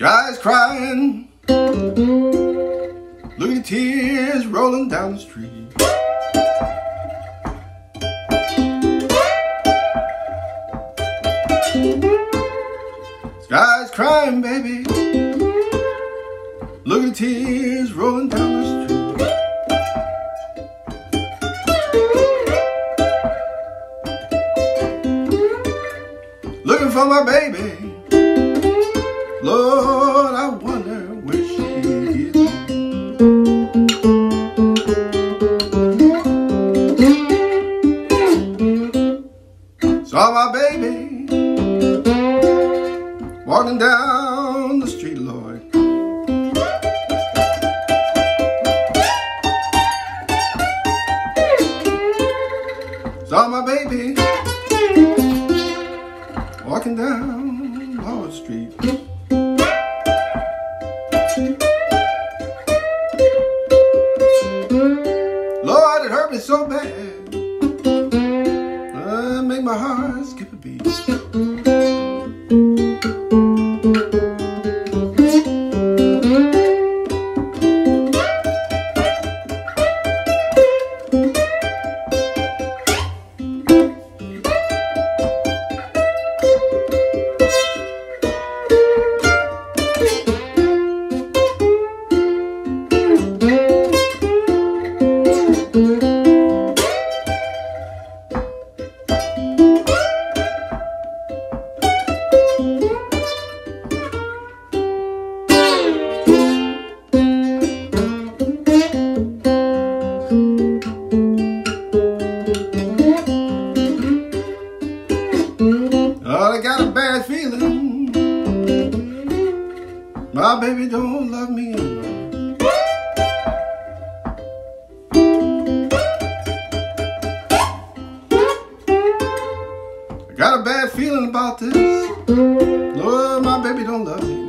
Sky's crying, look at the tears rolling down the street. Sky's crying, baby, look at the tears rolling down the street. Looking for my baby, Lord, I wonder where she is. Saw my baby walking down the street, Lord. Saw my baby walking down Lord Street. Lord, it hurt me so bad, make my heart skip a beat. Oh, I got a bad feeling my baby don't love me anymore. I got a bad feeling about this. Lord, my baby don't love me.